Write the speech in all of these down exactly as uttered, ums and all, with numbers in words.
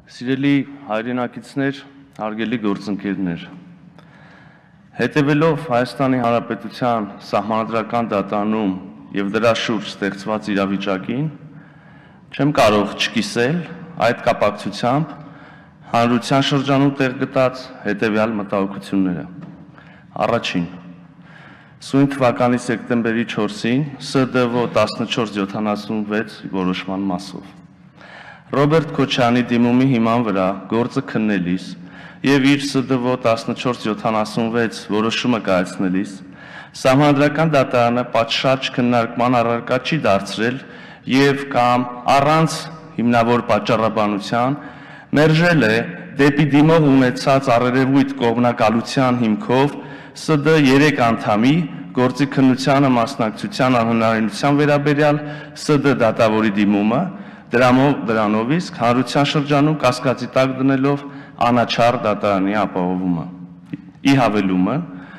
Սիրելի հայրենակիցներ, հարգելի գործընկերներ, հետևելով Հայաստանի Հանրապետության Սահմանադրական դատարանում եւ դրա շուրջ ստեղծված իրավիճակին, չեմ կարող չկիսել այդ կապակցությամբ հանրության շրջանում տեղ գտած հետևյալ մտահոգությունները։ Առաջին, սույն թվականի սեպտեմբերի չորսին Ս Դ V տասնչորս յոթանասունվեց որոշման մասով Ռոբերտ Քոչարյանի դիմումի հիման վրա գործը քննելիս եւ իր Ս Դ V տասնչորս յոթանասունվեց որոշումը կայացնելիս Սահմանադրական դատարանը պատշաճ քննարկման առարկա չի դարձրել եւ կամ առանց հիմնավոր պատճառաբանության մերժել է դեպի դիմող ունեցած առերևույթ կողմնակալության հիմքով Ս Դ երեք անդամի գործի քննությանը մասնակցության անհնարինության վերաբերյալ Ս Դ դատավորի դիմումը Դրանով իսկ հանրության շրջանում կասկածի տակ դնելով անաչառ դատարանի ապահովումը։ Ի հավելումը,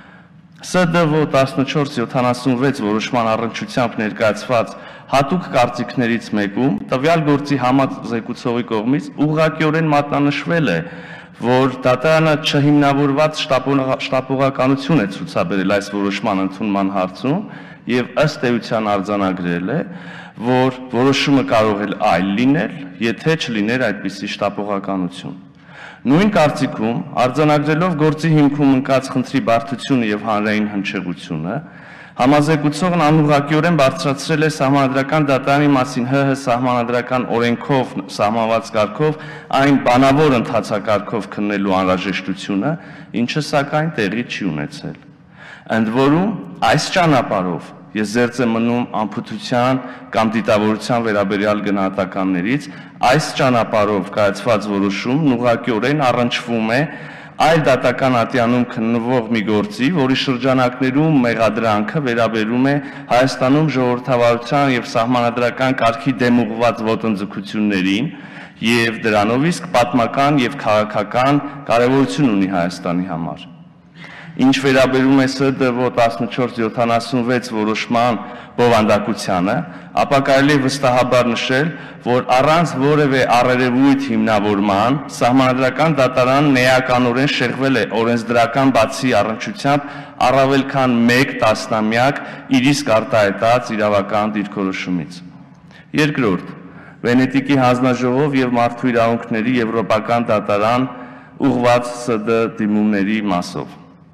Ս Դ V տասնչորս յոթանասունվեց որոշման առնչությամբ ներկայացված հատուկ կարծիքներից մեկում տվյալ գործի համազեկուցողի կողմից ուղղակիորեն մատնանշվել է, որ դատարանը չհիմնավորված շտապողականություն է ցուցաբերել այս որոշման ընդունման հարցում եւ ըստ էության արձանագրել է, որ որոշումը կարող է այլ լինել, եթե չլիներ այդպիսի շտապողականություն։ Նույն կարծիքում արձանագրելով գործի հիմքում ընկած խնդրի բարդությունը եւ հանրային հնչեղությունը, համազեկուցողն անուղղակիորեն բարձրացրել է Սահմանադրական դատարանի մասին Հ Հ Սահմանադրական օրենքով սահմանված կարգով այն բանավոր ընթացակարգով քննելու անհրաժեշտությունը, ինչը սակայն տեղի չի ունեցել։ Ընդ որում, այս ճանապարհով ես զերծ եմ մնում անփութության կամ դիտավորության վերաբերյալ գնահատականներից, այս ճանապարհով կայացված որոշումն ուղղակիորեն առնչվում է այլ դատական ատյանում քննվող մի գործի, որի շրջանակներում մեղադրանքը վերաբերում է Հայաստանում ժողովրդավարության եւ սահմանադրական կարգի դեմ ուղղված ոտնձգություններին եւ դրանով իսկ պատմական եւ քաղաքական կարեւորություն ունի Հայաստանի համար։ Ինչ վերաբերում է Ս Դ V տասնչորս յոթանասունվեց որոշման բովանդակությանը, ապա կարելի է վստահաբար նշել, որ առանց որևէ առերևույթ հիմնավորման Սահմանադրական դատարանն էականորեն շեղվել է օրենսդրական բացի առնչությամբ առավել քան մեկ տասնամյակ իր իսկ արտահայտած իրավական դիրքորոշումից։ Երկրորդ, Վենետիկի հանձնաժողով եւ մարդու իրավունքների եվրոպական դատարան ուղղված Ս Դ դիմումների մասով։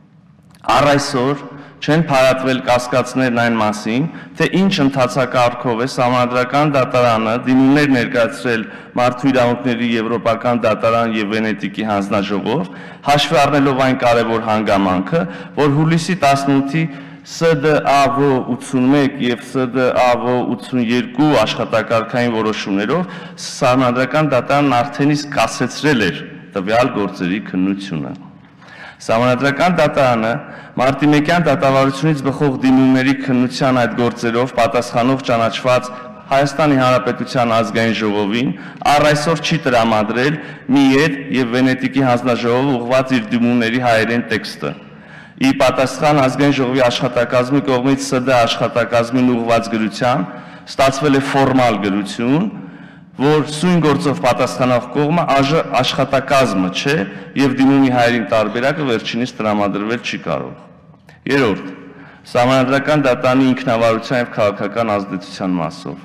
Առ այսօր չեն փարատվել կասկածներն այն մասին, թե ինչ ընթացակարգով է Սահմանադրական դատարանը դիմումներ ներկայացրել Մարդու իրավունքների եվրոպական դատարան եւ Վենետիկի հանձնաժողով, հաշվի առնելով այն կարևոր հանգամանքը, որ հուլիսի տասնութի Ս Դ A V ութսունմեկ եւ Ս Դ A V ութսունյոթ աշխատակարգային որոշումներով Սահմանադրական դատարանն արդեն իսկ կասեցրել էր տվյալ գործերի քննությունը։ Սահմանադրական դատարանը մարտիմեկյան դատավարությունից բխող դիմումների քննության այդ գործերով պատասխանող ճանաչված Հայաստանի Հանրապետության ազգային ժողովին առ այսօր չի տրամադրել Միետ եւ Վենետիկի հանձնաժողովը ուղղված իր դիմումների հայերեն տեքստը։ Ի պատասխան ազգային ժողովի աշխատակազմի կողմից Ս Դ աշխատակազմին ուղղված գրության ստացվել է ֆորմալ գրություն, որ սույն գործով պատասխանող կողմը աշխատակազմը չէ եւ դիմումի հայերին տարբերակը վերջինիս տրամադրվել չի կարող։ Երրորդ, Սահմանադրական դատարանի ինքնավարության եւ քաղաքական ազդեցության մասով։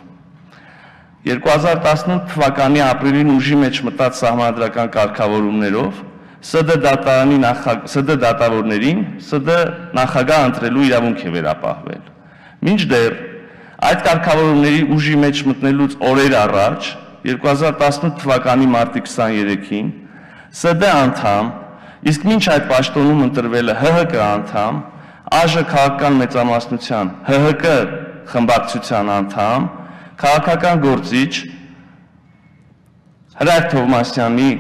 երկու հազար տասնութ թվականի ապրիլին ուժի մեջ մտած սահմանադրական կարգավորումներով Ս Դ դատարանի Ս Դ դատավորներին Ս Դ նախագահ ընտրելու իրավունք է վերապահվել։ Մինչդեռ այդ կարգավորումների ուժի մեջ մտնելուց օրեր առաջ, երկու հազար տասնութ թվականի մարտի քսաներեքին, Ս Դ անդամ, իսկ մինչ այդ պաշտոնում ընտրվել է Հ Հ Կ անդամ, Ա Ժ քաղաքական մեծամասնության Հ Հ Կ խմբակցության անդամ, քաղաքական գործիչ Հրայր Թովմասյանի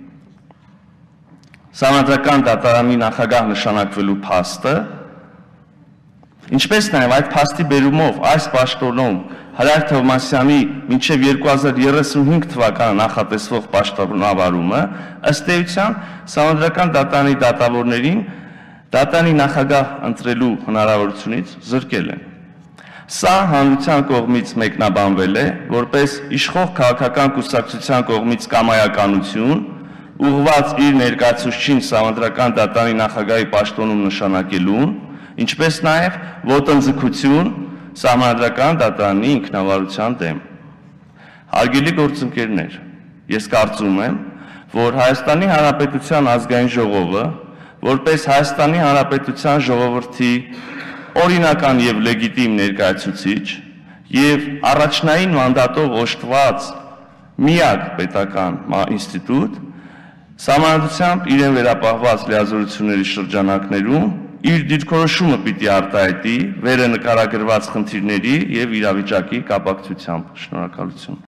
Սահմանադրական դատարանի նախագահ նշանակվելու փաստը, ինչպես նաև այդ փաստի բերումով այս պաշտոնում Հրայր Թովմասյանի մինչև երկու հազար երեսունհինգ թվականը նախատեսվող պաշտոնավարումը ըստ էության Սահմանադրական դատարանի դատավորներին դատարանի նախագահ ընտրելու հնարավորությունից զրկել են։ Սա հանրության կողմից մեկնաբանվել է որպես իշխող քաղաքական կուսակցության կողմից կամայականություն, ուղղված իր ներկայացուցչին Սահմանադրական դատարանի նախագահի պաշտոնում նշանակելուն, ինչպես նաև ոտնձգություն Սահմանադրական դատարանի ինքնավարության դեմ։ Հարգելի գործընկերներ, ես կարծում եմ, որ Հայաստանի Հանրապետության ազգային ժողովը, որպես Հայաստանի Հանրապետության ժողովրդի օրինական եւ լեգիտիմ ներկայացուցիչ եւ առաջնային մանդատով օժտված միակ պետական ինստիտուտ, Սահմանադրությամբ իրեն վերապահված լիազորությունների շրջանակներում իր դիրքորոշումը պիտի արտահայտի վերը նկարագրված խնդիրների եւ իրավիճակի կապակցությամբ։ Շնորհակալություն։